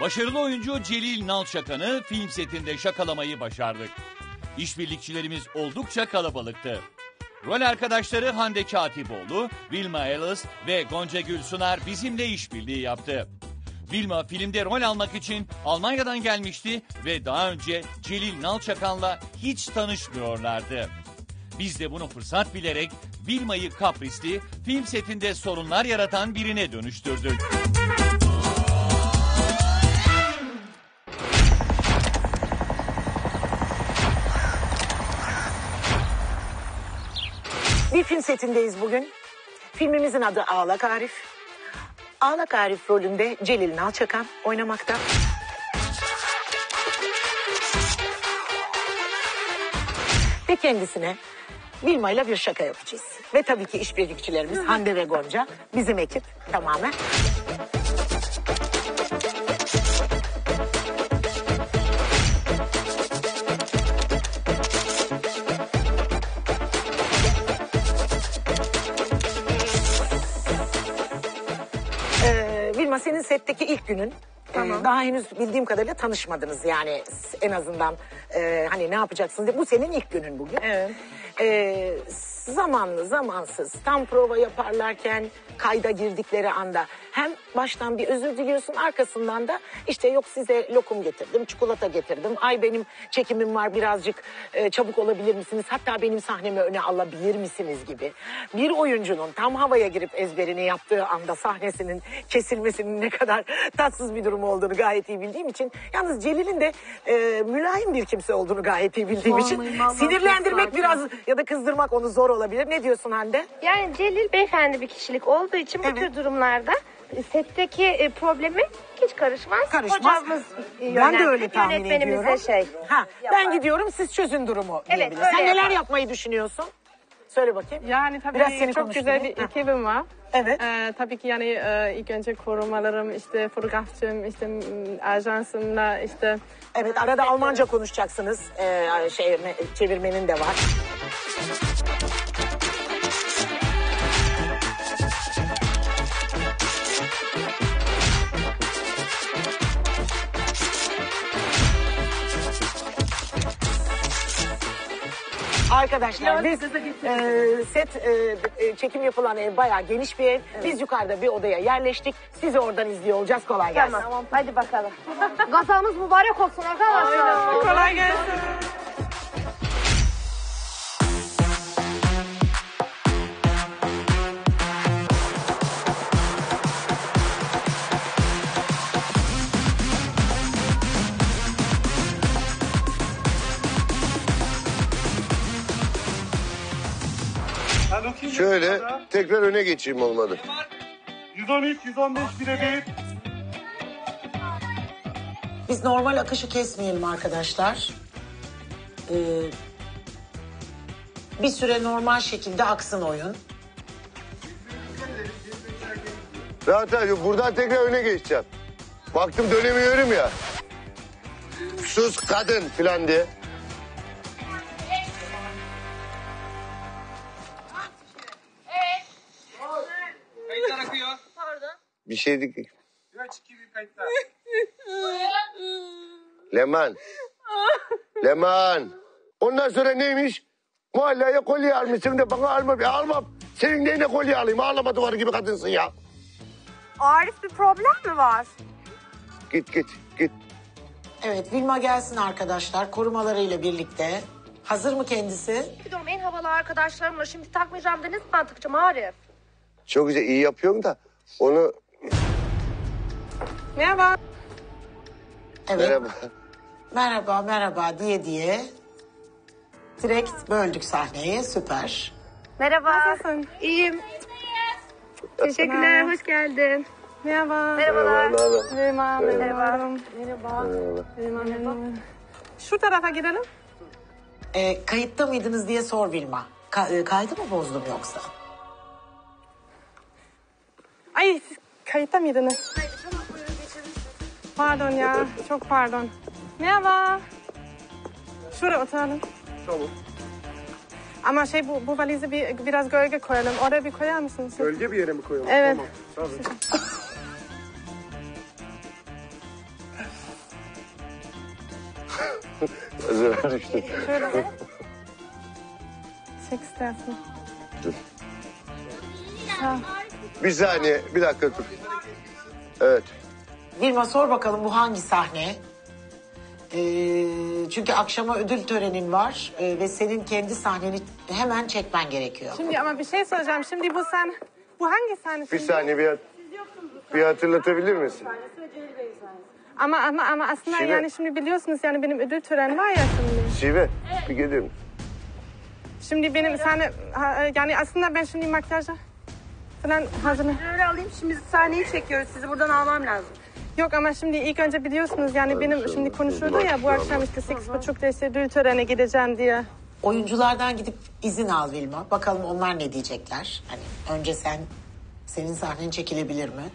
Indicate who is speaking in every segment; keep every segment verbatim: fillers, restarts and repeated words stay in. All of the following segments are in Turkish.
Speaker 1: Başarılı oyuncu Celil Nalçakan'ı film setinde şakalamayı başardık. İşbirlikçilerimiz oldukça kalabalıktı. Rol arkadaşları Hande Katipoğlu, Vilma Ellis ve Gonca Gül Sunar bizimle işbirliği yaptı. Vilma filmde rol almak için Almanya'dan gelmişti ve daha önce Celil Nalçakan'la hiç tanışmıyorlardı. Biz de bunu fırsat bilerek Vilma'yı kaprisli, film setinde sorunlar yaratan birine dönüştürdük.
Speaker 2: Bir film setindeyiz bugün. Filmimizin adı Ağlak Arif. Ağlak Arif rolünde Celil Nalçakan oynamakta. Ve kendisine Vilma ile bir şaka yapacağız. Ve tabii ki işbirlikçilerimiz Hande ve Gonca, bizim ekip tamamen. Ee, Vilma, senin setteki ilk günün.
Speaker 3: Tamam.
Speaker 2: Ee, daha henüz bildiğim kadarıyla tanışmadınız yani en azından e, hani ne yapacaksın diye. Bu senin ilk günün bugün.
Speaker 3: Evet.
Speaker 2: Ee, zamanlı zamansız tam prova yaparlarken kayda girdikleri anda hem baştan bir özür diliyorsun, arkasından da işte yok size lokum getirdim, çikolata getirdim, ay benim çekimim var birazcık e, çabuk olabilir misiniz, hatta benim sahnemi öne alabilir misiniz gibi. Bir oyuncunun tam havaya girip ezberini yaptığı anda sahnesinin kesilmesinin ne kadar tatsız bir durum olduğunu gayet iyi bildiğim için, yalnız Celil'in de e, mülayim bir kimse olduğunu gayet iyi bildiğim için sinirlendirmek biraz ya da kızdırmak onu zor olabilir. Ne diyorsun Hande?
Speaker 3: Yani Celil beyefendi bir kişilik olduğu için bu
Speaker 2: Evet.
Speaker 3: tür durumlarda setteki e, problemi hiç karışmaz.
Speaker 2: Karışmaz.
Speaker 3: Hocamız e,
Speaker 2: Ben de
Speaker 3: yönet-
Speaker 2: öyle tahmin
Speaker 3: yönetmenimize
Speaker 2: ediyorum.
Speaker 3: şey.
Speaker 2: Ha,
Speaker 3: yapar.
Speaker 2: ben gidiyorum, siz çözün durumu
Speaker 3: Evet,
Speaker 2: diyebilir.
Speaker 3: öyle
Speaker 2: Sen neler
Speaker 3: yapar.
Speaker 2: yapmayı düşünüyorsun? Söyle bakayım.
Speaker 4: Yani tabii
Speaker 2: Biraz seni
Speaker 4: çok güzel bir
Speaker 2: konuşturayım. Ha.
Speaker 4: ekibim var.
Speaker 2: Evet.
Speaker 4: Ee, tabii ki yani e, ilk önce korumalarım, işte fotoğrafçım, işte m, ajansımla işte.
Speaker 2: Evet, arada Almanca konuşacaksınız. Ee, şey, çevirmenin de var. Arkadaşlar biz e, set e, e, çekim yapılan ev bayağı geniş bir ev. Biz yukarıda bir odaya yerleştik. Sizi oradan izliyor olacağız. Kolay gelsin.
Speaker 3: Tamam. Hadi bakalım. Gazamız mübarek olsun arkadaşlar.
Speaker 4: Kolay gelsin.
Speaker 5: Şöyle tekrar öne geçeyim olmadı.
Speaker 6: yüz on üç, yüz on beş birebir.
Speaker 2: Biz normal akışı kesmeyelim arkadaşlar. Ee, bir süre normal şekilde aksın oyun.
Speaker 5: Rahat ol, buradan tekrar öne geçeceğim. Baktım dönemiyorum ya. Sus kadın falan diye.
Speaker 6: Kayıtlar akıyor.
Speaker 5: Bir şey değil.
Speaker 6: üç, iki, bir kayıtlar.
Speaker 5: Leman. Leman. Ondan sonra neymiş? Mahalleye kolye almışsın da bana alma. Bir almam. Senin neyine kolye alayım? Ağlama duvarı gibi kadınsın ya.
Speaker 3: Arif bir problem mi var?
Speaker 5: Git git git.
Speaker 2: Evet, Vilma gelsin arkadaşlar korumalarıyla birlikte. Hazır mı kendisi?
Speaker 3: Gidiyorum en havalı arkadaşlarımla şimdi takmayacağım da ne zaman takacağım Arif?
Speaker 5: Çok güzel iyi yapıyorsun da onu...
Speaker 4: Merhaba.
Speaker 2: Evet.
Speaker 5: Merhaba.
Speaker 2: Merhaba, merhaba diye diye. Direkt böldük sahneyi, süper.
Speaker 3: Merhaba.
Speaker 4: Nasılsın?
Speaker 3: İyiyim. Teşekkürler, hoş geldin.
Speaker 4: Merhaba.
Speaker 3: Merhabalar.
Speaker 4: Merhaba. Merhaba.
Speaker 3: Merhaba.
Speaker 4: Merhaba. Merhaba. Şu tarafa gidelim.
Speaker 2: Ee, kayıtta mıydınız diye sor Vilma. Ka- e, kaydı mı bozdum yoksa?
Speaker 4: Ay siz kayıtta mıydınız? Pardon ya. Çok pardon. Merhaba. Şuraya oturalım.
Speaker 6: Tamam.
Speaker 4: Ama şey bu, bu valizi bir, biraz gölge koyalım. Oraya bir koyar mısınız?
Speaker 6: Gölge bir yere mi koyalım?
Speaker 4: Evet.
Speaker 6: Tamam. Tabii.
Speaker 5: Hazır düştüm.
Speaker 4: Şöyle. Çek istersin.
Speaker 5: Dur. Bir saniye, bir dakika dur. Evet.
Speaker 2: Vilma sor bakalım bu hangi sahne? Ee, çünkü akşama ödül törenin var ee, ve senin kendi sahneni hemen çekmen gerekiyor.
Speaker 4: Şimdi ama bir şey soracağım. Şimdi bu sen, bu hangi sahne?
Speaker 5: Bir
Speaker 4: şimdi?
Speaker 5: saniye bir, bir hatırlatabilir misin?
Speaker 4: Ama ama ama aslında
Speaker 5: Şive.
Speaker 4: yani şimdi biliyorsunuz yani benim ödül töreni var ya şimdi.
Speaker 5: Şive, bir gelir misin?
Speaker 4: Şimdi benim sahne ha, yani aslında ben şimdi makyaja falan hazırım.
Speaker 7: Öyle alayım, şimdi sahneyi çekiyoruz. Sizi buradan almam lazım.
Speaker 4: Yok ama şimdi ilk önce biliyorsunuz yani benim şimdi konuşuldu ya bu akşam işte sekiz buçukta işte ödül törene gideceğim diye.
Speaker 2: Oyunculardan gidip izin al Vilma. Bakalım onlar ne diyecekler. Hani önce sen, senin sahnen çekilebilir mi?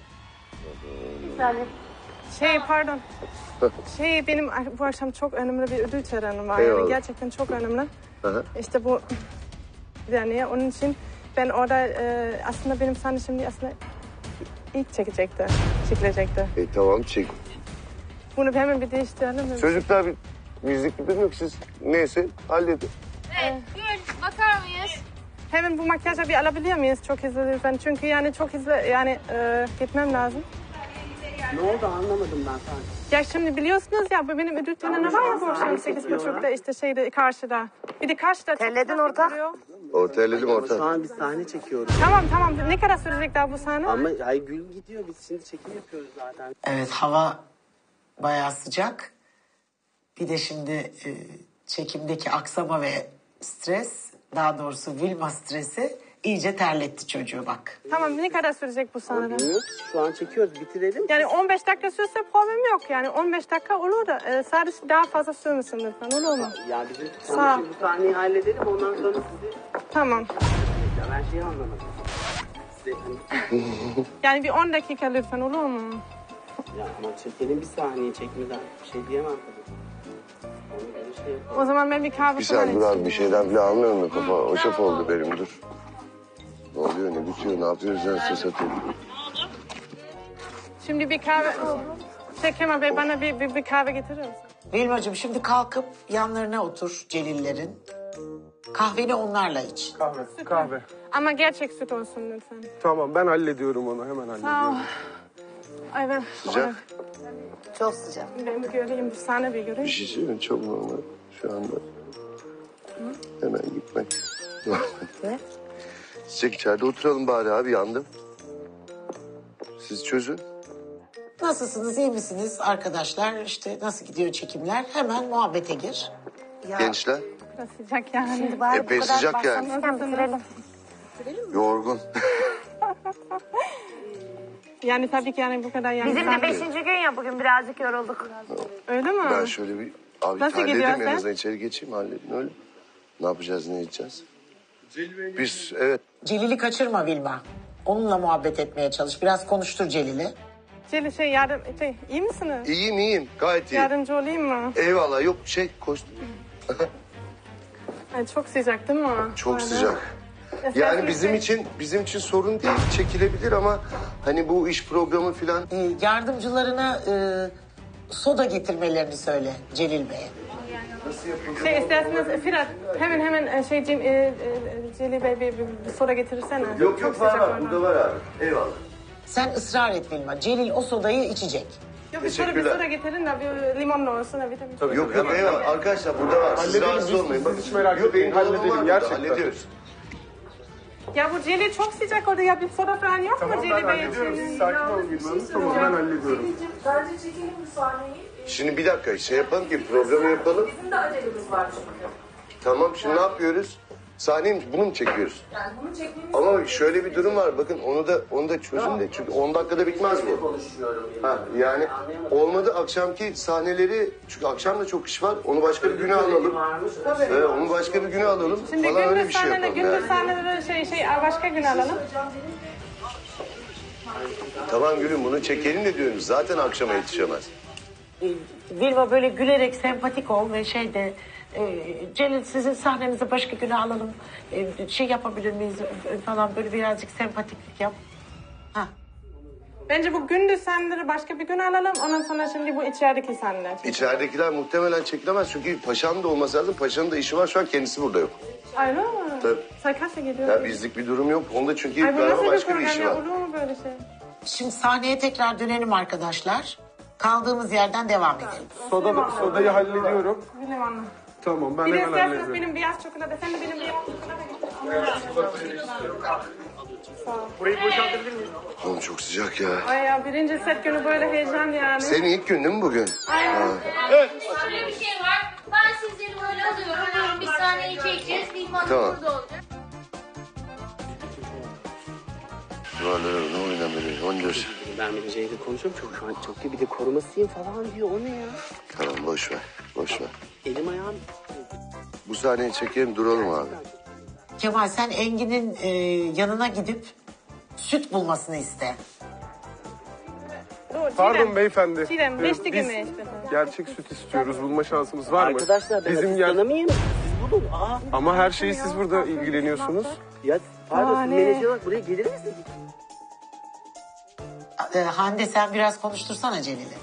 Speaker 4: Şey pardon. Şey benim bu akşam çok önemli bir ödül töreni var.
Speaker 5: Eyvallah.
Speaker 4: Yani gerçekten çok önemli.
Speaker 5: Aha.
Speaker 4: İşte bu yani onun için ben orada e, aslında benim sahne şimdi aslında ilk çekecekti, çekilecekti.
Speaker 5: E tamam çek.
Speaker 4: Bunu hemen bir değiştirelim mi?
Speaker 5: Çocuklar bir müzik bilmiyor ki siz neyse halledin.
Speaker 3: Evet, Gül bakar mıyız?
Speaker 4: Hemen bu makyajı bir alabiliyor muyuz çok hızlı lütfen? Çünkü yani çok hızlı yani e, gitmem lazım.
Speaker 8: Ne oldu anlamadım ben sana.
Speaker 4: Ya şimdi biliyorsunuz ya bu benim ödül töreni var ya bu akşam sekiz buçukta işte şeyde karşıda. Bir de karşıda çok
Speaker 7: Terledin
Speaker 4: güzel
Speaker 7: ortak.
Speaker 4: duruyor.
Speaker 5: Ortayladım
Speaker 8: Ama şu
Speaker 5: orta.
Speaker 8: an biz sahne çekiyoruz.
Speaker 4: Tamam tamam ne kadar sürecek daha bu sahne?
Speaker 8: Ama ay Gül gidiyor, biz şimdi çekim yapıyoruz zaten.
Speaker 2: Evet, hava bayağı sıcak. Bir de şimdi e, çekimdeki aksama ve stres, daha doğrusu Vilma stresi iyice terletti çocuğu bak.
Speaker 4: Tamam ne kadar sürecek bu sahne?
Speaker 8: Bilmiyoruz ki, şu an çekiyoruz, bitirelim.
Speaker 4: Yani on beş dakika sürse problem yok yani on beş dakika olur da e, sadece daha fazla sürmesin lütfen olur mu?
Speaker 8: Ya bizim
Speaker 4: Sağ ol.
Speaker 8: tamam, bu sahneyi halledelim, ondan sonra sizi...
Speaker 4: Tamam.
Speaker 8: Ya ben şeyi anlamadım. Size, hani,
Speaker 4: Yani bir on dakika lütfen olur mu?
Speaker 8: ya ama çekelim bir sahneyi çekmeden bir şey diyemem tabii. Onu böyle şey yapalım.
Speaker 4: O zaman ben bir kahve
Speaker 5: Bir
Speaker 4: falan
Speaker 5: saniye dur abi
Speaker 4: içeyim.
Speaker 5: bir şeyden bile anlıyorum da kafa o şef oldu benim dur. Ne oluyor ne bitiyor ne yapıyoruz ben size satayım.
Speaker 4: Şimdi bir kahve... Şey Kemal Bey bana bir, bir, bir kahve getirir misin?
Speaker 2: Vilmacığım şimdi kalkıp yanlarına otur Celillerin. Kahveni onlarla iç.
Speaker 6: Kahve, kahve.
Speaker 4: Ama gerçek süt olsun lütfen.
Speaker 6: Tamam ben hallediyorum onu hemen
Speaker 4: Sağ ol.
Speaker 6: hallediyorum.
Speaker 4: Ay ben...
Speaker 5: Sıcak.
Speaker 7: Çok sıcak.
Speaker 4: Ben bir göreyim, bir sahne bir göreyim.
Speaker 5: Bir şey söyleyeyim çok normal şu anda. Hemen gitmek.
Speaker 7: Ne?
Speaker 5: Çiçek içeride oturalım bari abi yandım. Siz çözün.
Speaker 2: Nasılsınız, iyi misiniz arkadaşlar? İşte nasıl gidiyor çekimler? Hemen muhabbete gir.
Speaker 5: Gençler
Speaker 4: Biraz sıcak yani.
Speaker 7: Şimdi bari
Speaker 5: epey
Speaker 7: bu kadar
Speaker 5: sıcak yani.
Speaker 7: başlamışken bitirelim.
Speaker 5: Yorgun.
Speaker 4: Yani tabii ki yani bu kadar yani.
Speaker 7: Bizim de
Speaker 4: sahne-
Speaker 7: beşinci gün ya, bugün birazcık yorulduk.
Speaker 4: Öyle mi?
Speaker 5: Ben şöyle bir abi
Speaker 4: Nasıl
Speaker 5: halledeyim
Speaker 4: gidiyor
Speaker 5: en
Speaker 4: sen?
Speaker 5: azından içeri geçeyim halledin öyle. Ne yapacağız ne edeceğiz? Biz evet
Speaker 2: Celil'i kaçırma Vilma. Onunla muhabbet etmeye çalış. Biraz konuştur Celil'i.
Speaker 4: Celil şey yardım... Şey, iyi misiniz?
Speaker 5: iyiyim iyiyim gayet iyi.
Speaker 4: Yardımcı olayım mı?
Speaker 5: Eyvallah yok şey koş.
Speaker 4: Ay, çok sıcak değil mi?
Speaker 5: Çok
Speaker 4: Öyle.
Speaker 5: sıcak.
Speaker 4: Esnaf
Speaker 5: Yani
Speaker 4: bir
Speaker 5: bizim
Speaker 4: şey-
Speaker 5: için bizim için sorun değil çekilebilir ama hani bu iş programı filan
Speaker 2: Ee, yardımcılarına e, soda getirmelerini söyle Celil Bey'e.
Speaker 4: Şey isterseniz Firat hemen hemen e, şeyciğim e, e, Celil Bey bir, bir, bir soda getirirsene.
Speaker 5: yok
Speaker 4: Çok
Speaker 5: yok var
Speaker 4: sıcak
Speaker 5: var
Speaker 4: orada.
Speaker 5: burada var abi eyvallah.
Speaker 2: Sen ısrar et Vilma. Celil o sodayı içecek.
Speaker 4: Yok bir soda bir
Speaker 5: Teşekkürler.
Speaker 4: soda getirin de bir limonlu olsun da vitamin.
Speaker 5: Yok yok eyvallah arkadaşlar burada var siz
Speaker 6: Halledelim,
Speaker 5: rahatsız
Speaker 6: biz-
Speaker 5: olmayın.
Speaker 6: biz
Speaker 5: Bakın,
Speaker 6: hiç merak
Speaker 5: yok,
Speaker 6: etmeyin,
Speaker 5: benim dolabım
Speaker 6: halledelim,
Speaker 5: var burada,
Speaker 6: gerçekten.
Speaker 5: Hallediyoruz.
Speaker 4: Ya bu Celil çok sıcak orada ya bir soda falan yok mu
Speaker 6: Tamam ben
Speaker 4: Celil Bey
Speaker 6: hallediyorum.
Speaker 4: için?
Speaker 6: Siz sakin olun Gülben Hanım. Tamam ben hallediyorum.
Speaker 5: Şimdi bir dakika şey yapalım ki programı yapalım. Bizim de acelemiz var çünkü. Tamam şimdi ne yapıyoruz? Sahneyi mi- bunu mu çekiyoruz? Yani bunu çekmemiz Ama şöyle bir durum var bakın onu da onu da çözün de çünkü on dakikada bitmez bu.
Speaker 8: Konuşuyorum.
Speaker 5: Ha, yani olmadı akşamki sahneleri çünkü akşam da çok iş var onu başka bir güne alalım.
Speaker 8: Varmış.
Speaker 5: Evet, onu başka bir güne alalım
Speaker 4: Şimdi
Speaker 5: falan öyle
Speaker 4: gündüz
Speaker 5: bir şey
Speaker 4: sahneleri,
Speaker 5: yapalım.
Speaker 4: gündüz
Speaker 5: Yani.
Speaker 4: sahneleri şey şey başka gün alalım.
Speaker 5: Tamam gülüm bunu çekelim de diyoruz zaten akşama yetişemez.
Speaker 2: Ee, Vilma böyle gülerek sempatik ol ve şey de e, Celil sizin sahnenizi başka güne alalım. E, şey yapabilir miyiz e, falan böyle birazcık sempatiklik yap. Ha.
Speaker 4: Bence bu gündüz sahneleri başka bir gün alalım. Ondan sonra şimdi bu içerideki sahneler.
Speaker 5: İçeridekiler muhtemelen çekilemez çünkü paşanın da olması lazım. Paşanın da işi var, şu an kendisi burada yok.
Speaker 4: Ay ne?
Speaker 5: Tabii.
Speaker 4: Sarkasya geliyor.
Speaker 5: Ya bizlik bir durum yok. Onda çünkü
Speaker 4: Ay bu
Speaker 5: galiba
Speaker 4: nasıl bir
Speaker 5: başka bir
Speaker 4: program
Speaker 5: işi
Speaker 4: ya?
Speaker 5: var.
Speaker 4: Olur mu böyle şey?
Speaker 2: Şimdi sahneye tekrar dönelim arkadaşlar. Kaldığımız yerden devam edelim.
Speaker 6: Soda, sodayı hallediyorum.
Speaker 4: Bilemem anne.
Speaker 6: Tamam ben
Speaker 4: Bir de
Speaker 6: hemen
Speaker 4: isterseniz
Speaker 6: hallediyorum.
Speaker 4: benim beyaz çikolata, sen de benim beyaz çikolata.
Speaker 6: Burayı boşaltabilir miyim?
Speaker 5: Oğlum çok sıcak ya.
Speaker 4: Ay ya birinci set günü böyle heyecan yani.
Speaker 5: Senin ilk gün değil mi bugün?
Speaker 4: Aynen.
Speaker 9: Şöyle bir şey var. Ben sizleri böyle alıyorum. Buyurun bir saniye çekeceğiz. Bir mantık
Speaker 5: Tamam.
Speaker 9: burada olacak.
Speaker 5: Duvarları ne oynamıyor? Ondur.
Speaker 8: Ben Melike'yle konuşuyorum çok şu an çok iyi. Bir de korumasıyım falan diyor. O ne ya?
Speaker 5: Tamam boş ver. Boş ver.
Speaker 8: Elim ayağım.
Speaker 5: Bu sahneyi çekelim duralım abi.
Speaker 2: Kemal sen Engin'in e, yanına gidip süt bulmasını iste.
Speaker 4: Dur,
Speaker 6: Pardon
Speaker 4: Çiğdem.
Speaker 6: beyefendi.
Speaker 4: Çiğdem,
Speaker 6: Ee,
Speaker 4: beş
Speaker 6: biz
Speaker 4: dakika işte.
Speaker 6: gerçek süt istiyoruz. Bulma şansımız var mı?
Speaker 8: Arkadaşlar ben
Speaker 6: Bizim yer...
Speaker 8: asistanı mıyım? Siz bulun. Aa.
Speaker 6: Ama her şeyi siz burada ilgileniyorsunuz.
Speaker 8: Ya pardon
Speaker 4: Aa,
Speaker 8: siz
Speaker 4: ne?
Speaker 8: menajer olarak buraya gelir misiniz?
Speaker 2: E, Hande sen biraz konuştursana Celil'i.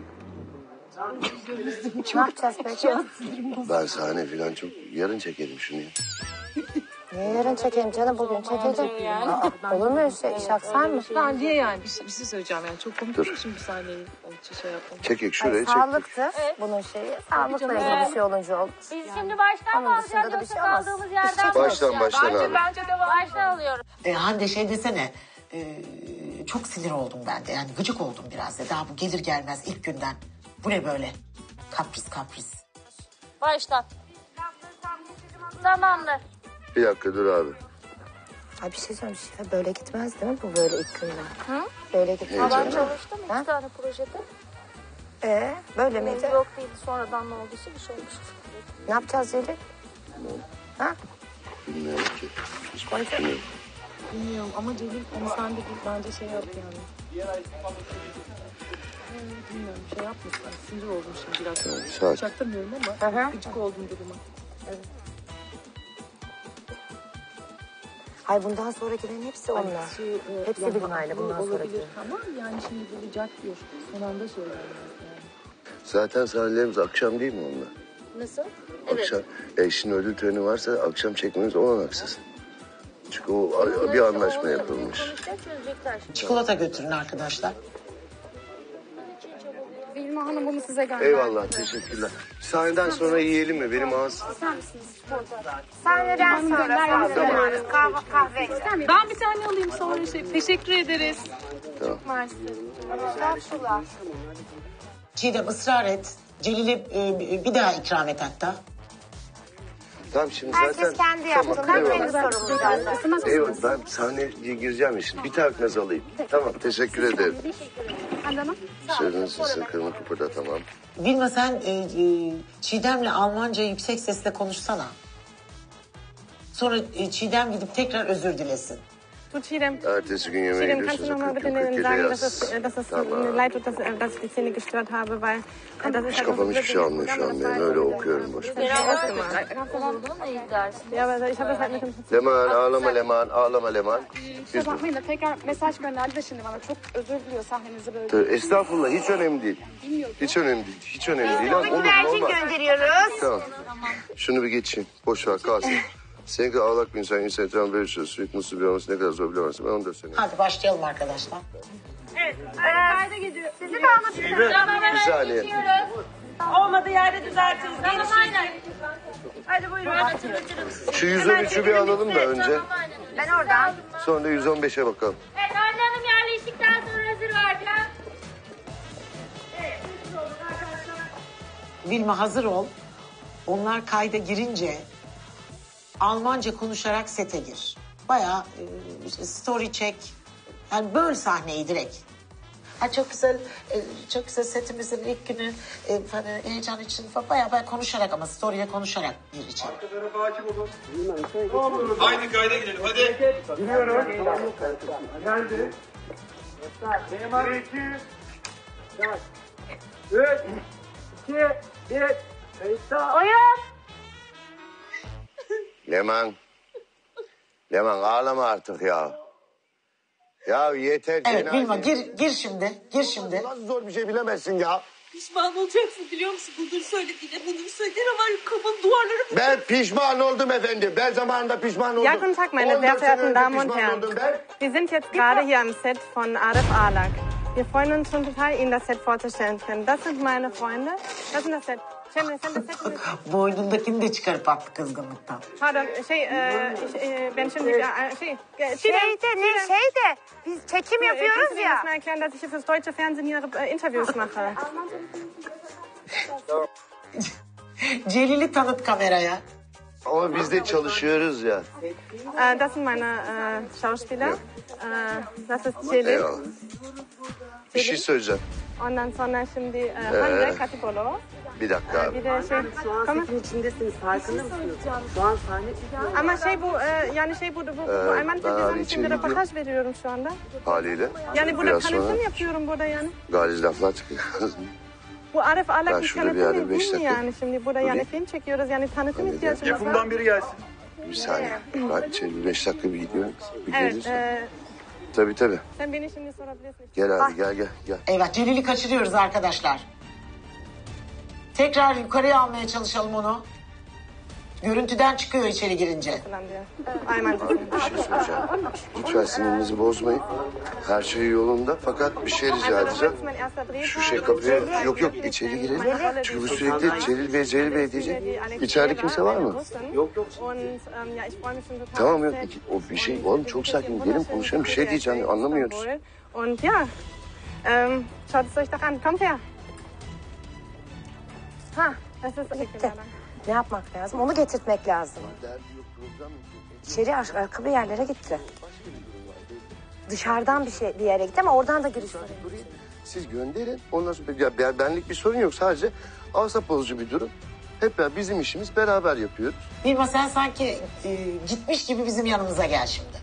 Speaker 7: Ne yapacağız peki?
Speaker 5: Ben sahne falan çok... Yarın çekelim şunu ya.
Speaker 7: Niye yarın çekeyim canım bugün çekeceğim. Aa, olur mu öyle şey? İş aksar mı?
Speaker 10: Bence yani bir, şey- bir şey söyleyeceğim yani çok komik
Speaker 5: Dur.
Speaker 10: değil mi şimdi sahneyi şey yapalım.
Speaker 5: Çekek
Speaker 7: Ay,
Speaker 5: şuraya çek.
Speaker 7: sağlıktır bunun şeyi. Sağlıkla ilgili bir şey olunca olur.
Speaker 9: Biz şimdi baştan mı
Speaker 7: Onun dışında
Speaker 9: alacağız
Speaker 7: da bir
Speaker 9: yoksa
Speaker 7: şey olmaz.
Speaker 9: kaldığımız
Speaker 7: Biz
Speaker 9: yerden mi?
Speaker 7: çekeriz.
Speaker 5: Baştan baştan abi.
Speaker 10: Bence devam.
Speaker 9: Baştan alıyorum.
Speaker 2: E, Hande şey desene. e, çok sinir oldum ben de. Yani gıcık oldum biraz da. Daha bu gelir gelmez ilk günden. Bu ne böyle? Kapris kapris.
Speaker 9: Baştan. Tamamdır.
Speaker 5: Bir dakika dur abi.
Speaker 7: Ay bir şey söyleyeyim. Şey, böyle gitmez değil mi bu böyle ilk günden? Hı? Böyle gitmez.
Speaker 5: Heyecan.
Speaker 9: Ben çalıştım iki
Speaker 7: Ha?
Speaker 9: tane projede.
Speaker 7: Ee, böyle miydi?
Speaker 9: Benim yok değildi. Sonradan ne olduysa bir şey olmuş.
Speaker 7: Ne yapacağız Celil? Ha?
Speaker 5: Bilmiyorum ki.
Speaker 7: Hiç konuşalım.
Speaker 10: Bilmiyorum ama Celil hani sen de bir bence şey yap yani. Bilmiyorum şey yapmışsın. Sinir oldum şimdi biraz.
Speaker 5: sakin.
Speaker 10: Çaktırmıyorum
Speaker 7: Hı
Speaker 10: ama
Speaker 7: hı.
Speaker 10: gıcık oldum duruma.
Speaker 7: Ay bundan sonrakilerin hepsi onlar.
Speaker 10: Şey, e,
Speaker 7: Hepsi
Speaker 10: ya,
Speaker 7: bilim aile bundan
Speaker 10: olabilir.
Speaker 7: sonraki.
Speaker 10: Tamam yani şimdi böyle cart diyor. Son anda söyler yani.
Speaker 5: Zaten sahnelerimiz akşam değil mi onlar?
Speaker 9: Nasıl?
Speaker 5: Akşam. E şimdi ödül töreni varsa akşam çekmemiz olanaksız. Çünkü o ar- bir anlaşma yapılmış.
Speaker 9: Konuşacak çözecekler.
Speaker 2: Çikolata götürün arkadaşlar.
Speaker 3: Vilma Hanım bunu size gönderdi.
Speaker 5: Eyvallah teşekkürler. Sahneden sonra yiyelim mi? Benim ağız...
Speaker 3: Sahneden sonra
Speaker 7: Kahve, kahve.
Speaker 10: Ben bir tane alayım sonra şey. Teşekkür ederiz.
Speaker 5: Tamam.
Speaker 2: Çiğdem ısrar et. Celil'e e, bir daha ikram et hatta.
Speaker 5: Tamam şimdi zaten...
Speaker 7: Herkes kendi yaptı.
Speaker 5: Tamam,
Speaker 7: Ben
Speaker 5: eyvallah.
Speaker 7: benim sorumlu zaten.
Speaker 5: Eyvallah ben sahneye gireceğim ya şimdi. Bir tane alayım. Tamam teşekkür ederim. Söylediğiniz için kırmızı kupada tamam.
Speaker 2: Vilma sen e, e, Çiğdem'le Almanca yüksek sesle konuşsana. Sonra e, Çiğdem gidip tekrar özür dilesin.
Speaker 4: Du Çiğdem.
Speaker 5: Ertesi gün yemeğe
Speaker 4: Çiğdem kannst du
Speaker 5: gidiyorsunuz.
Speaker 4: nochmal
Speaker 5: kırk
Speaker 4: bitte
Speaker 5: gün kırk
Speaker 4: denen
Speaker 5: gece
Speaker 4: sagen, dass
Speaker 5: yaz.
Speaker 4: es, dass es
Speaker 5: Tamam.
Speaker 4: leid tut, dass, dass ich die Szene gestört habe, weil das ist
Speaker 5: Kafam hiçbir şey almıyor şu an benim. Öyle okuyorum boş.
Speaker 9: Konumda iyi dersin.
Speaker 4: Ja, aber ich habe das halt mit dem...
Speaker 5: Leman ağlama Leman ağlama Leman. Biz
Speaker 3: Bakmayın da tekrar mesaj gönderdi de şimdi bana. Çok özür diliyor sahnenizi böyle.
Speaker 5: Tabii, estağfurullah hiç önemli değil. Hiç önemli değil. Hiç önemli değil. Ama olur normal.
Speaker 7: gönderiyoruz.
Speaker 5: Tamam. Şunu bir geçeyim. Boş ver kalsın. Senin kadar ağlak bir insan, insan etrafını verirsiniz. Sürekli nasıl bir olması ne kadar zor bilemezsin. Ben onu da söyleyeyim.
Speaker 2: Hadi başlayalım arkadaşlar.
Speaker 7: Sizi de anlatacağım.
Speaker 9: Tamam hemen
Speaker 5: Bir saniye.
Speaker 9: geçiyoruz.
Speaker 7: Olmadığı yerde düzeltiriz.
Speaker 9: Tamam aynen.
Speaker 7: Hadi buyurun.
Speaker 5: Şu yüz on üçü bir alalım da önce.
Speaker 9: Tamam aynen.
Speaker 7: Ben oradan.
Speaker 5: Sonra da yüz on beşe bakalım.
Speaker 9: Evet Hande Hanım yerleştikten sonra hazır vereceğim.
Speaker 2: Vilma hazır ol. Onlar kayda girince Almanca konuşarak sete gir. Bayağı e, işte story check. Yani böl sahneyi direkt. Ha çok güzel, e, çok güzel setimizin ilk günü e, falan, heyecan için falan bayağı bayağı konuşarak ama story'e konuşarak gir içeri.
Speaker 6: Haydi kayda gidelim hadi. Gidiyorum. Geldi. Bir, iki, üç, iki, bir.
Speaker 9: Oyun.
Speaker 5: Leman. Leman ağlama artık ya. Ya yeter.
Speaker 11: Evet
Speaker 5: cenaze.
Speaker 11: Vilma gir, gir şimdi. Gir şimdi.
Speaker 5: Nasıl zor bir şey bilemezsin ya.
Speaker 10: Pişman olacaksın biliyor musun? Bunları söylediğine bunları söylediğine var ya kafanın duvarları...
Speaker 5: Ben pişman oldum efendim. Ben zamanında pişman oldum.
Speaker 4: Ja, guten Tag, meine
Speaker 5: on
Speaker 4: sehr
Speaker 5: dört sene
Speaker 4: verehrten
Speaker 5: önce
Speaker 4: Damen und
Speaker 5: pişman
Speaker 4: Herren.
Speaker 5: oldum ben.
Speaker 4: Wir sind jetzt gerade hier am Set von Arif Alak. Wir freuen uns schon total, Ihnen das Set vorzustellen zu können. Das sind meine Freunde. Das sind das Set. Cemre, sen de setini...
Speaker 11: Boynundakini de çıkarıp attı kızgınlıktan.
Speaker 4: Pardon, şey, e, şey, ben şimdi... e, Şey, e,
Speaker 7: Şey de ne şey de biz çekim yapıyoruz
Speaker 4: Kannst du mir
Speaker 7: ya.
Speaker 4: das mal erklären, dass ich hier fürs deutsche Fernsehen hier äh, Interviews mache?
Speaker 11: Celil'i tanıt kameraya.
Speaker 5: Ama biz de çalışıyoruz ya.
Speaker 4: Äh, das sind meine äh, Schauspieler. Äh, das ist Celil.
Speaker 5: Eyvallah. Bir şey söyleyeceğim.
Speaker 4: Ondan sonra şimdi e,
Speaker 5: Ee,
Speaker 4: Hande Katipolo.
Speaker 5: Bir dakika abi.
Speaker 4: Bir de şey...
Speaker 8: Şu an
Speaker 4: Tamam.
Speaker 8: setin içindesiniz. Farkında mısınız? Şu an sahne...
Speaker 4: Ama şey bu, e, yani şey bu, bu, bu
Speaker 5: Ee,
Speaker 4: Alman
Speaker 5: ben
Speaker 4: Televizyonu
Speaker 5: abi
Speaker 4: şimdi
Speaker 5: içeri
Speaker 4: röportaj veriyorum şu anda.
Speaker 5: Haliyle.
Speaker 4: Yani burada
Speaker 5: Biraz sonra
Speaker 4: tanıtım yapıyorum burada yani.
Speaker 5: galiz laflar çıkıyor.
Speaker 4: Bu Arif
Speaker 5: Ben
Speaker 4: Alak bir
Speaker 5: şurada bir yerde
Speaker 4: tanıtım
Speaker 5: beş
Speaker 4: değil mi
Speaker 5: dakika
Speaker 4: yani şimdi burada yani
Speaker 5: durayım.
Speaker 4: film çekiyoruz yani tanıtım ihtiyacımız var.
Speaker 6: Yapımdan biri gelsin.
Speaker 5: Bir saniye. Ben içeri bir beş dakika bir gidiyorum. Bir
Speaker 4: Evet,
Speaker 5: gelirsin.
Speaker 4: e,
Speaker 5: Tabii tabii.
Speaker 4: sen beni şimdi sorabilirsin.
Speaker 5: Gel abi gel gel gel.
Speaker 11: Evet Celil'i kaçırıyoruz arkadaşlar. Tekrar yukarıya almaya çalışalım onu. Görüntüden çıkıyor içeri girince.
Speaker 4: Falan diyor. Alman
Speaker 5: Abi bir şey söyleyeceğim. Lütfen sinirinizi bozmayın. Her şey yolunda fakat bir şey rica edeceğim. Şu şey kapıya yok yok içeri girelim. Çünkü bu sürekli Celil Bey Celil Bey diyecek. İçeride kimse var mı?
Speaker 8: Yok yok.
Speaker 5: Tamam yok iki- o bir şey oğlum çok sakin gelin konuşalım bir şey diyeceğim anlamıyoruz.
Speaker 4: Und ja, ähm, schaut es euch doch an. Kommt her. Ha, das ist
Speaker 7: Bitti. Ne yapmak lazım? Onu getirtmek lazım. İçeri aş- arka bir yerlere gitti. Dışarıdan bir şey bir yere gitti ama oradan da giriş var.
Speaker 5: Siz gönderin ondan sonra ya, ben- benlik bir sorun yok sadece asap bozucu bir durum. Hep beraber bizim işimiz beraber yapıyoruz.
Speaker 11: Vilma sen sanki e, gitmiş gibi bizim yanımıza gel şimdi.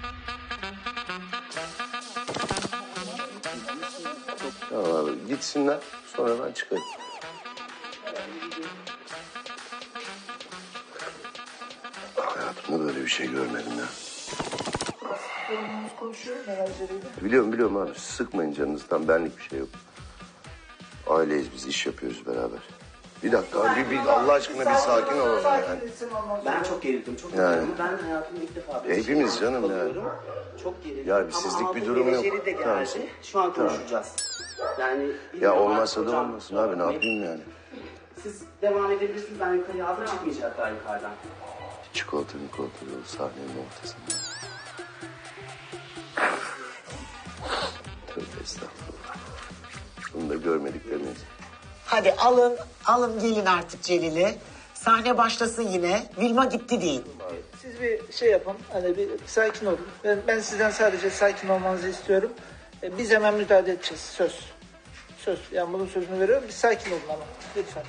Speaker 5: Tamam abi gitsinler sonra ben çıkarım. Hayatımda böyle bir şey görmedim ya. Biliyorum biliyorum abi sıkmayın canınızdan benlik bir şey yok. Aileyiz biz iş yapıyoruz beraber. Bir dakika abi bir, bir Allah aşkına bir sakin olalım yani.
Speaker 8: Ben çok gerildim. Çok
Speaker 5: Yani.
Speaker 8: gerildim. Ben hayatımda ilk defa böyle
Speaker 5: Hepimiz
Speaker 8: şey
Speaker 5: canım yani.
Speaker 8: yapıyorum. Çok gerildim.
Speaker 5: Ya bir sizlik
Speaker 8: Ama
Speaker 5: bir
Speaker 8: aldığı
Speaker 5: durum yok.
Speaker 8: menajeri de geldi.
Speaker 5: Tamam.
Speaker 8: Şu an konuşacağız. Yani
Speaker 5: Ya
Speaker 8: bilmiyorum
Speaker 5: olmazsa
Speaker 8: artık
Speaker 5: da
Speaker 8: hocam,
Speaker 5: olmasın abi ne
Speaker 8: bakmayın.
Speaker 5: yapayım yani.
Speaker 8: Siz devam edebilirsiniz. Ben yukarıya aldım çıkmayacaklar yukarıdan.
Speaker 5: Çikolata mikolata yolu sahnenin ortasında. Tövbe estağfurullah. Bunu da görmediklerimiz.
Speaker 11: Hadi alın, alın gelin artık Celil'i. Sahne başlasın yine. Vilma gitti deyin.
Speaker 12: Siz bir şey yapın, hani bir sakin olun. Ben, ben sizden sadece sakin olmanızı istiyorum. E, Biz hemen müdahale edeceğiz, söz. Söz, yani bunun sözünü veriyorum. Bir sakin olun ama, lütfen.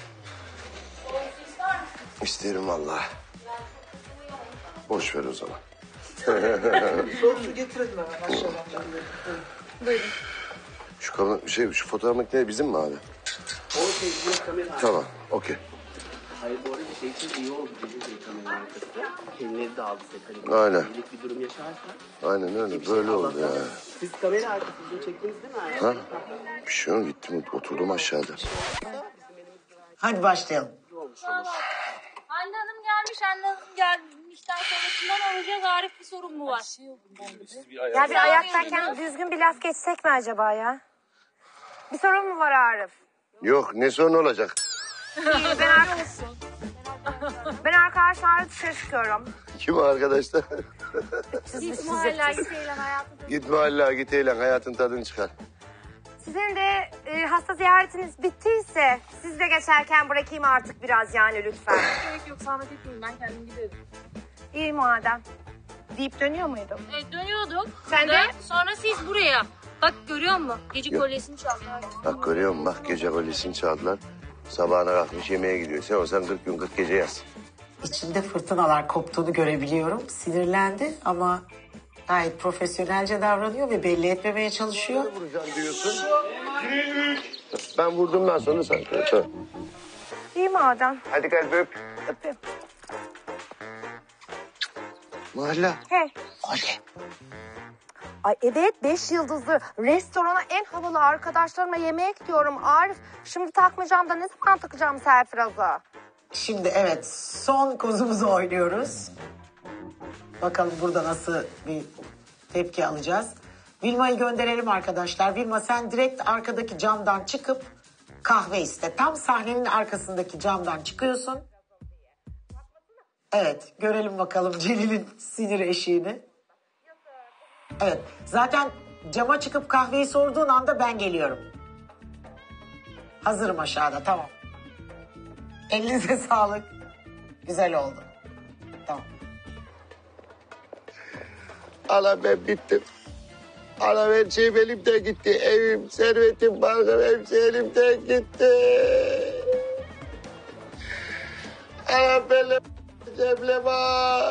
Speaker 5: İsterim vallahi. Boş ver o zaman.
Speaker 12: Soğuk su getirelim hemen aşağıdan.
Speaker 4: Buyurun.
Speaker 5: Şu kamera, şey şu fotoğraf makinesi bizim mi abi?
Speaker 8: O şey bir kamera.
Speaker 5: Tamam, okey.
Speaker 8: Hayır bu arada şey için iyi oldu. Bizim bir kamera arkası. Kendileri de aldı set.
Speaker 5: Aynen.
Speaker 8: Birlik bir durum yaşarsa.
Speaker 5: Aynen öyle, böyle oldu ya.
Speaker 8: Siz kamera arkasında çektiniz değil mi?
Speaker 5: Ha? Bir şey yok, gittim oturdum aşağıda.
Speaker 11: Hadi başlayalım.
Speaker 9: Hande Hanım gelmiş, Hande Hanım gelmişten sonrasından olacak Arif bir sorun mu var?
Speaker 7: Ya bir ayaktayken düzgün bir laf geçsek mi acaba ya? Bir sorun mu var Arif?
Speaker 5: Yok, ne sorun olacak?
Speaker 7: İyi, ben, arka... ben arkadaşlarla dışarı çıkıyorum.
Speaker 5: Kim o arkadaşlar?
Speaker 7: Siz,
Speaker 9: Git muhalla git eğlen hayatım.
Speaker 5: Git mahalleye, git eğlen, hayatın tadını çıkar.
Speaker 7: Sizin de e, hasta ziyaretiniz bittiyse siz de geçerken bırakayım artık biraz yani lütfen.
Speaker 10: Gerek yok zahmet etmeyin ben kendim giderim.
Speaker 7: İyi madem. Deyip dönüyor muydum?
Speaker 9: Evet dönüyorduk.
Speaker 7: Sen
Speaker 9: Ve
Speaker 7: de?
Speaker 9: Sonra siz buraya. Bak görüyor musun? Gece
Speaker 5: Yok.
Speaker 9: kolyesini çaldılar.
Speaker 5: Bak görüyor musun? Bak gece kolyesini çaldılar. Sabahına kalkmış yemeğe gidiyor. Sen olsan kırk gün kırk gece yaz.
Speaker 11: İçinde fırtınalar koptuğunu görebiliyorum. Sinirlendi ama gayet profesyonelce davranıyor ve belli etmemeye çalışıyor.
Speaker 5: Vuracağım diyorsun. Ben vurdumdan sonra sen. Tamam.
Speaker 7: İyi madem.
Speaker 5: Hadi kalp öp.
Speaker 7: Öpüyorum.
Speaker 5: Mahalle.
Speaker 7: Hey.
Speaker 11: Oley.
Speaker 7: Ay evet, beş yıldızlı restorana en havalı arkadaşlarıma yemeğe gidiyorum Arif. Şimdi takmayacağım da ne zaman takacağım Serfiraz'a?
Speaker 11: Şimdi evet, son kozumuzu oynuyoruz. Bakalım burada nasıl bir tepki alacağız. Vilma'yı gönderelim arkadaşlar. Vilma, sen direkt arkadaki camdan çıkıp kahve iste. Tam sahnenin arkasındaki camdan çıkıyorsun. Evet, görelim bakalım Celil'in sinir eşiğini. Evet, zaten cama çıkıp kahveyi sorduğun anda ben geliyorum. Hazırım aşağıda, tamam. Elinize sağlık. Güzel oldu. Tamam.
Speaker 5: Ana ben bittim. Ana her şeyim elimden gitti. Evim, servetim, barkım hepsi elimden gitti. Ana ben le... Leman.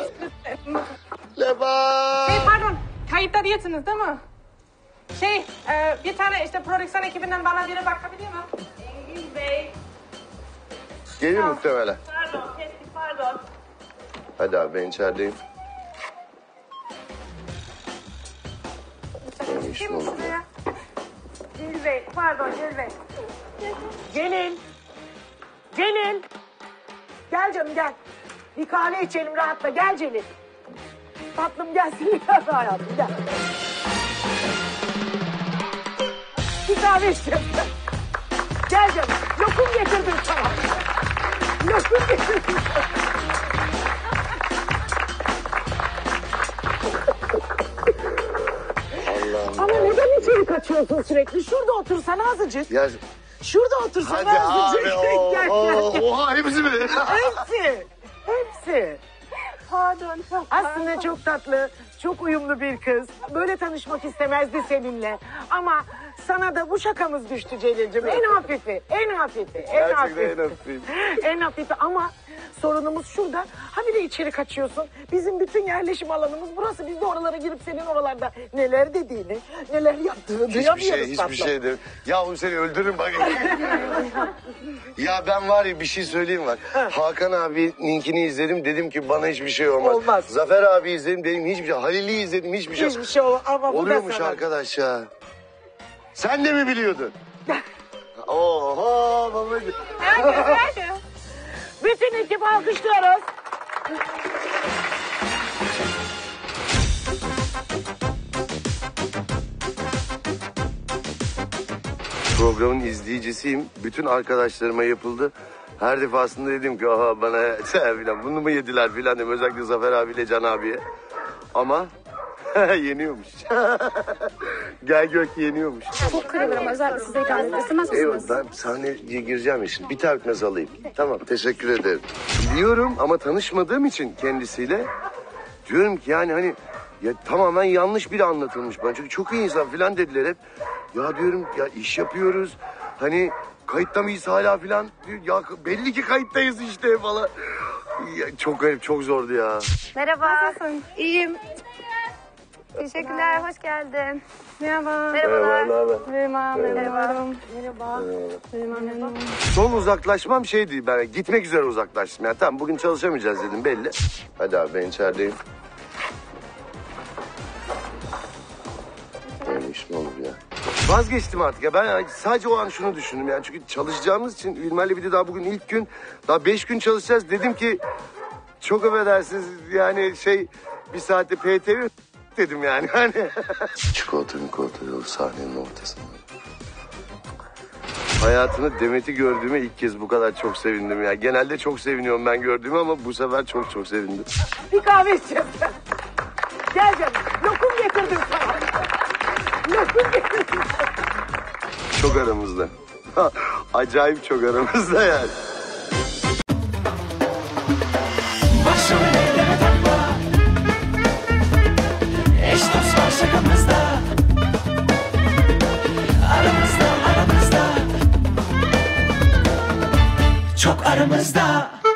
Speaker 5: Leman.
Speaker 4: Şey pardon, kayıtta değilsiniz değil mi? Şey, e, bir tane işte prodüksiyon ekibinden bana biri bakabilir mi?
Speaker 10: Engin Bey.
Speaker 5: Gelir muhtemelen.
Speaker 10: Pardon, kestik pardon.
Speaker 5: Hadi abi ben içerideyim. Benim işim oldu ya.
Speaker 10: Celil Bey, pardon Celil Bey.
Speaker 2: Celil. Celil. Gel canım gel. Bir kahve içelim rahatla. Gel Celil. Tatlım gelsin biraz hayatım gel. Bir kahve içelim. Gel canım. Lokum getirdim sana. Lokum getirdim sana.
Speaker 5: Allah'ım.
Speaker 2: Ama neden içeri kaçıyorsun sürekli? Şurada otursana azıcık.
Speaker 5: Ya
Speaker 2: Şurada otursana
Speaker 5: hadi
Speaker 2: azıcık.
Speaker 5: abi o,
Speaker 2: Gel,
Speaker 5: o,
Speaker 2: gel.
Speaker 5: oha hepsi mi?
Speaker 2: Hepsi. Hepsi.
Speaker 10: Pardon, çok
Speaker 2: Aslında çok tatlı, çok uyumlu bir kız. Böyle tanışmak istemezdi seninle. Ama sana da bu şakamız düştü Celil'cim. En hafifi, en hafifi, en
Speaker 5: Gerçekten
Speaker 2: hafifi.
Speaker 5: en hafifi.
Speaker 2: En hafifi ama sorunumuz şurada. Ha bir de içeri kaçıyorsun. Bizim bütün yerleşim alanımız burası. Biz de oralara girip senin oralarda neler dediğini, neler yaptığını
Speaker 5: Hiçbir
Speaker 2: duyamıyoruz
Speaker 5: şey, hiçbir
Speaker 2: tatlım.
Speaker 5: şey de. Ya onu seni öldürürüm bak. Ya ben var ya bir şey söyleyeyim var. Hakan abi linkini izledim dedim ki bana hiçbir şey olmaz.
Speaker 2: Olmaz.
Speaker 5: Zafer abi izledim dedim hiçbir şey. Halil'i izledim hiçbir şey.
Speaker 2: Hiçbir şey olmaz ama bu da
Speaker 5: Oluyormuş
Speaker 2: sana.
Speaker 5: arkadaş ya. Sen de mi biliyordun? Oho babacığım.
Speaker 2: Bütün ekip alkışlıyoruz.
Speaker 5: Programın izleyicisiyim. Bütün arkadaşlarıma yapıldı. Her defasında dedim ki aha bana filan bunu mu yediler filan dedim. Özellikle Zafer abiyle Can abiye. Ama yeniyormuş. Gel gök yeniyormuş.
Speaker 3: Çok kırılırım. Özellikle size ikram etmek istemez
Speaker 5: Eyvallah
Speaker 3: misiniz?
Speaker 5: ben sahneye gireceğim ya şimdi. Bir tane öpmez alayım. Tamam teşekkür ederim. Biliyorum ama tanışmadığım için kendisiyle diyorum ki yani hani ya tamamen yanlış biri anlatılmış bana. Çünkü çok iyi insan filan dediler hep. Ya diyorum ya iş yapıyoruz. Hani kayıtta mıyız hala filan. Ya belli ki kayıttayız işte falan. Ya, çok garip çok zordu ya.
Speaker 7: Merhaba.
Speaker 3: Nasılsın? İyiyim.
Speaker 7: Teşekkürler, hoş geldin.
Speaker 3: Merhaba.
Speaker 7: Merhabalar.
Speaker 5: Merhaba.
Speaker 3: Merhaba. Merhaba.
Speaker 7: Merhaba.
Speaker 3: Merhaba.
Speaker 5: Son uzaklaşmam şeydi ben gitmek üzere uzaklaştım. Yani tamam bugün çalışamayacağız dedim belli. Hadi abi ben içerideyim. Benim işim olur ya. Vazgeçtim artık ya. Ben yani sadece o an şunu düşündüm yani. Çünkü çalışacağımız için Vilma'yla bir de daha bugün ilk gün. Daha beş gün çalışacağız. Dedim ki çok affedersiniz yani şey bir saatte P T V dedim yani. Hani. Çikolata mikolata yolu sahnenin ortasında. Hayatımda Demet'i gördüğüme ilk kez bu kadar çok sevindim ya. Genelde çok seviniyorum ben gördüğümü ama bu sefer çok çok sevindim.
Speaker 2: Bir kahve içeceğim. Gel canım. Lokum getirdim sana. Lokum getirdim.
Speaker 5: Çok aramızda. Acayip çok aramızda yani.
Speaker 13: Başımı elleme takma. Eş dost var şakamızda. Aramızda aramızda. Çok aramızda.